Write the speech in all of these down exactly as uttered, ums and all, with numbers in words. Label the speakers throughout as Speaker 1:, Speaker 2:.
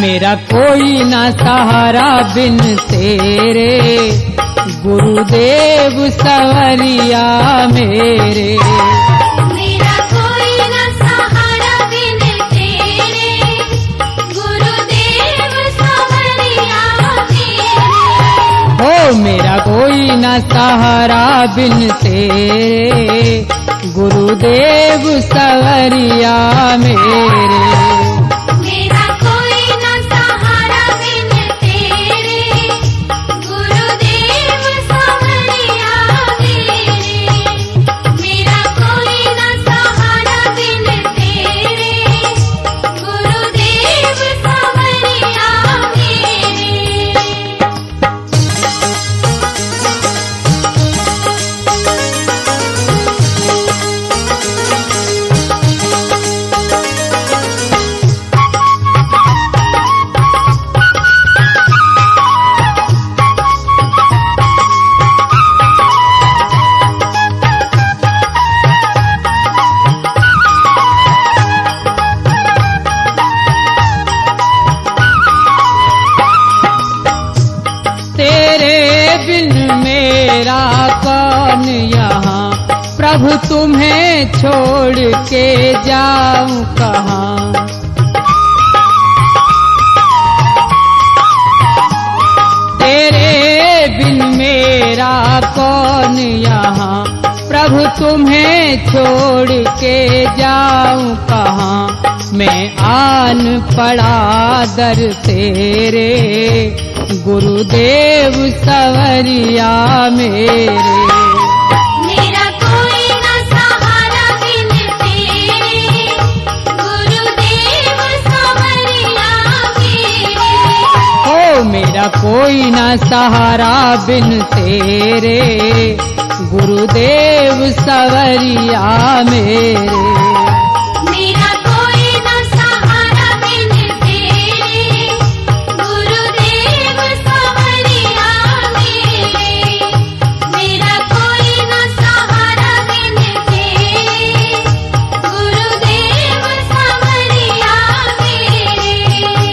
Speaker 1: मेरा कोई ना सहारा बिन तेरे, गुरुदेव सवरिया मेरे।
Speaker 2: मेरा कोई ना सहारा बिन तेरे, गुरुदेव सवरिया मेरे।
Speaker 1: हो मेरा कोई ना सहारा बिन तेरे, गुरुदेव सवरिया मेरे। प्रभु तुम्हें छोड़ के जाऊं कहाँ, तेरे बिन मेरा कौन यहाँ। प्रभु तुम्हें छोड़ के जाऊं कहाँ, मैं आन पड़ा दर तेरे, गुरुदेव सवरिया मेरे। मेरा कोई ना सहारा बिन तेरे, गुरुदेव सवरिया मेरे।
Speaker 2: मेरा कोई ना सहारा बिन तेरे, गुरुदेव सवरिया मेरे। मेरा कोई ना सहारा बिन तेरे, गुरुदेव सवरिया मेरे।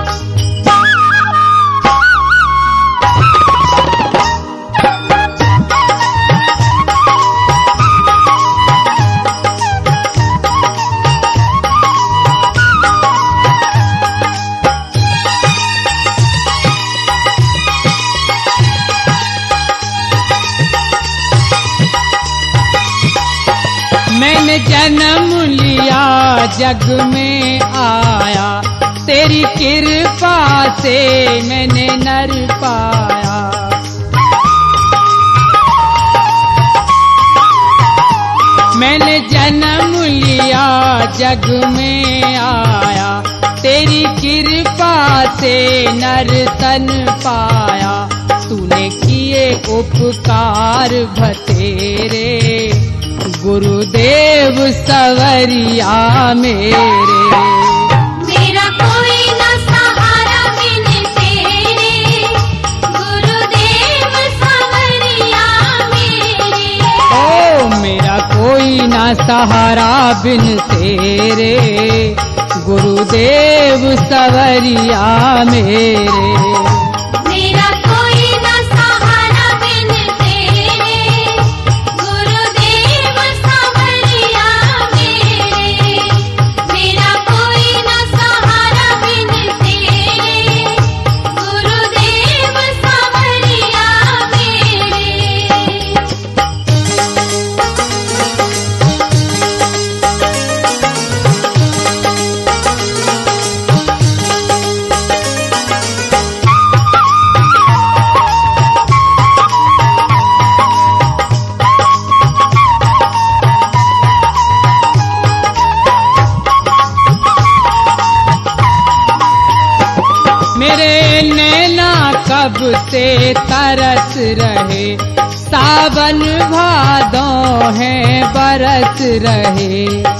Speaker 1: मैंने जन्म लिया जग में आया, तेरी कृपा से मैंने नर पाया। मैंने जन्म लिया जग में आया, तेरी कृपा से नर तन पाया। तूने किए उपकार बतेरे, गुरुदेव सवरिया मेरे।
Speaker 2: मेरा कोई ना सहारा बिन तेरे, गुरुदेव सवरिया मेरे।
Speaker 1: ओ मेरा कोई ना सहारा बिन तेरे, गुरुदेव सवरिया मेरे।
Speaker 2: मेरा कोई ना सहारा बिन तेरे, गुरुदेव सवरिया मेरे। मेरा कोई ना सहारा बिन तेरे, गुरुदेव सवरिया मेरे।
Speaker 1: मेरे नैना कब से तरस रहे, सावन भादों है बरस रहे।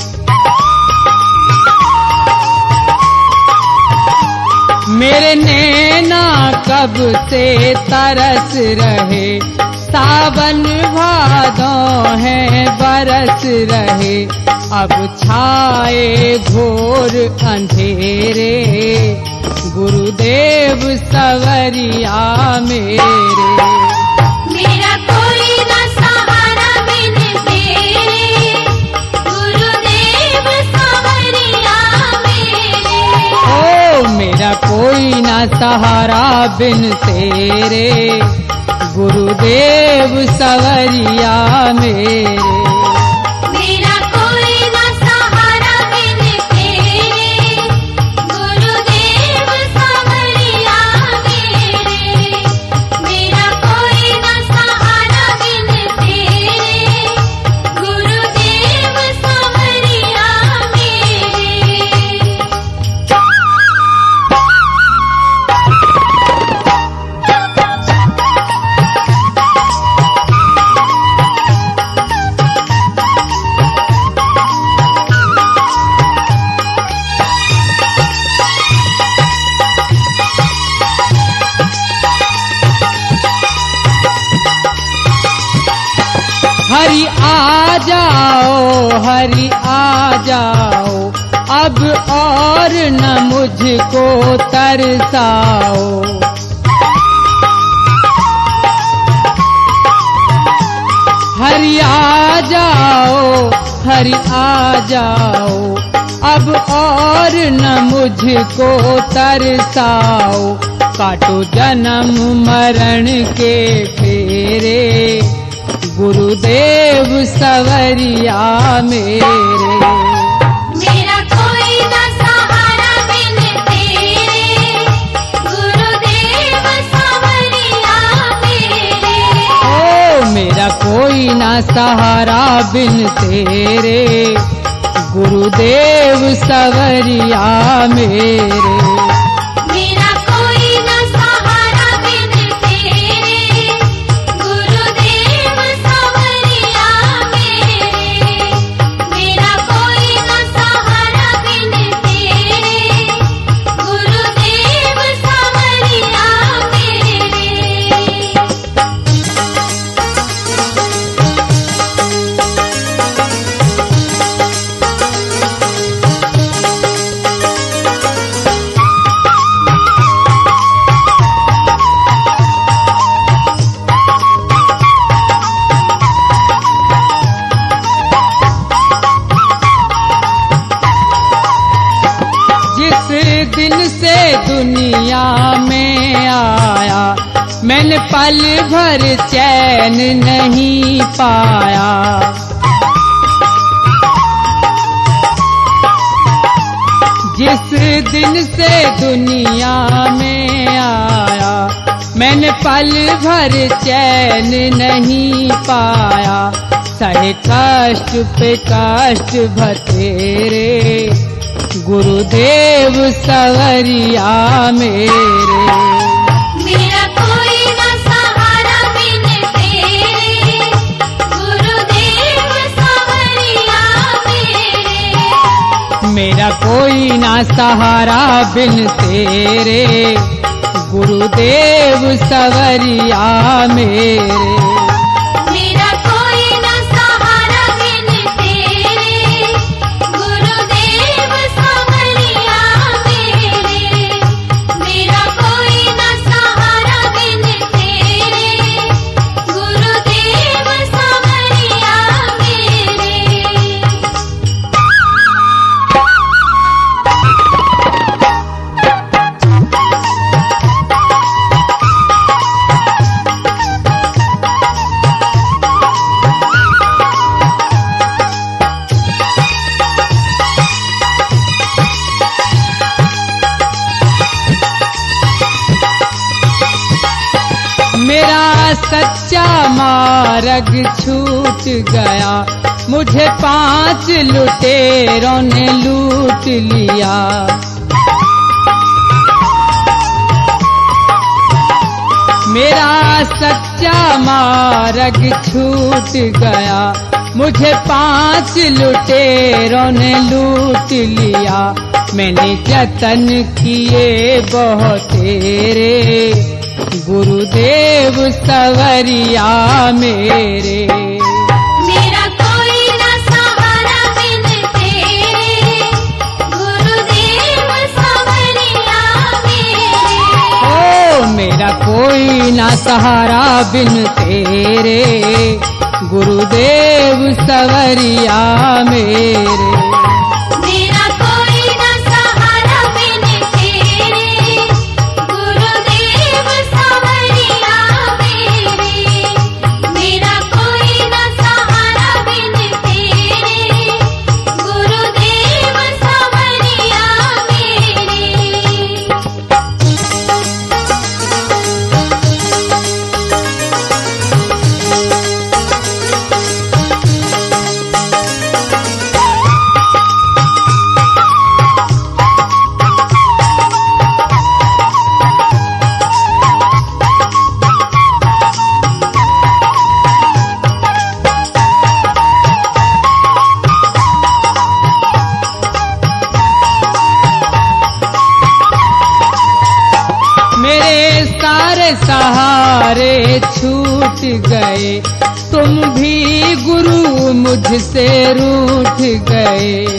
Speaker 1: मेरे नैना कब से तरस रहे, सावन भादों है बरस रहे। अब छाए घोर अंधेरे, गुरुदेव सवरिया मेरे।
Speaker 2: मेरा कोई न सहारा बिन तेरे, गुरुदेव सवरिया मेरे।
Speaker 1: ओ मेरा कोई ना सहारा बिन तेरे, गुरुदेव सवरिया मेरे।
Speaker 2: मेरा कोई न सहारा बिन तेरे, गुरुदेव सवरिया मेरे। मेरा कोई न सहारा बिन तेरे, गुरुदेव सवरिया मेरे।
Speaker 1: हरि आ जाओ, हरि आ जाओ, अब और न मुझको तरसाओ। हरि आ जाओ, हरि आ जाओ, अब और न मुझको तरसाओ। काटो जन्म मरण के फेरे, गुरुदेव सवरिया मेरे।
Speaker 2: मेरा कोई न सहारा बिन तेरे, गुरुदेव सवरिया मेरे।
Speaker 1: ओ मेरा कोई ना सहारा बिन तेरे, गुरुदेव सवरिया मेरे।
Speaker 2: मेरा कोई न सहारा बिन तेरे, गुरुदेव सवरिया मेरे। मेरा कोई न सहारा बिन तेरे, गुरुदेव सवरिया मेरे।
Speaker 1: जिस दिन से दुनिया में आया, मैंने पल भर चैन नहीं पाया। जिस दिन से दुनिया में आया, मैंने पल भर चैन नहीं पाया। सहे कष्ट पे कष्ट बतेरे, गुरुदेव सवरिया मेरे।
Speaker 2: मेरा कोई न सहारा बिन तेरे, गुरुदेव सवरिया मेरे।
Speaker 1: मेरा कोई ना सहारा बिन तेरे, गुरुदेव सवरिया मेरे।
Speaker 2: मेरा कोई न सहारा बिन तेरे, गुरुदेव सवरिया मेरे। मेरा कोई न सहारा बिन तेरे, गुरुदेव सवरिया मेरे।
Speaker 1: मेरा सच्चा मार्ग छूट गया, मुझे पांच लुटेरों ने लूट लिया। मेरा सच्चा मार्ग छूट गया, मुझे पांच लुटेरों ने लूट लिया। मैंने जतन किए बहुत तेरे, गुरुदेव सवरिया मेरे।
Speaker 2: मेरा कोई न सहारा बिन तेरे, गुरुदेव सवरिया
Speaker 1: ना सहारा बिन तेरे, गुरुदेव सवरिया मेरे।
Speaker 2: मेरा कोई न सहारा बिन तेरे, गुरुदेव सवरिया मेरे। मेरा कोई न सहारा बिन तेरे, गुरुदेव सवरिया मेरे।
Speaker 1: मेरे सारे सहारे छूट गए, तुम भी गुरु मुझसे रूठ गए।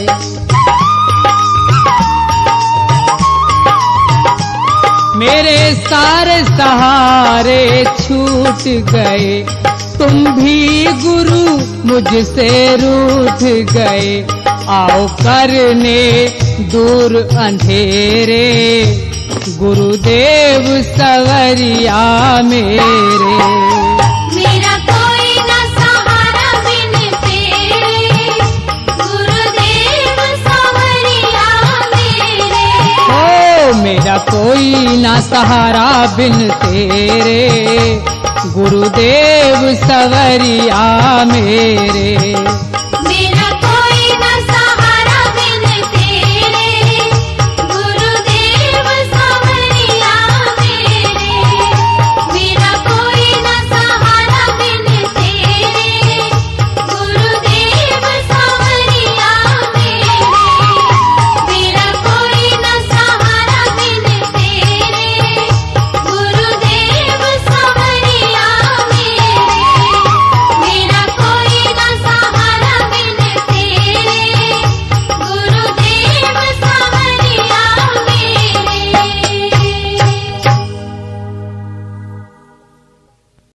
Speaker 1: मेरे सारे सहारे छूट गए, तुम भी गुरु मुझसे रूठ गए। आओ करने दूर अंधेरे, गुरुदेव सवरिया मेरे।
Speaker 2: मेरा कोई न सहारा बिन तेरे, गुरुदेव सवरिया मेरे।
Speaker 1: ओ मेरा कोई ना सहारा बिन तेरे, गुरुदेव सवरिया मेरे।